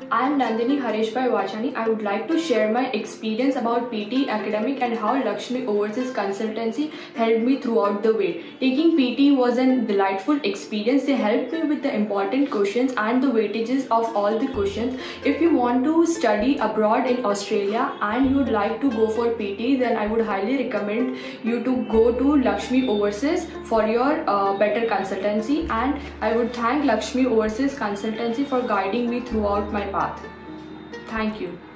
I am Nandini Hareshbhai Vachani. I would like to share my experience about PT academic and how Lakshmi Overseas Consultancy helped me throughout the way. Taking PT was a delightful experience. They helped me with the important questions and the weightages of all the questions. If you want to study abroad in Australia and you would like to go for PT, then I would highly recommend you to go to Lakshmi Overseas for your better consultancy, and I would thank Lakshmi Overseas Consultancy for guiding me throughout my path. Thank you.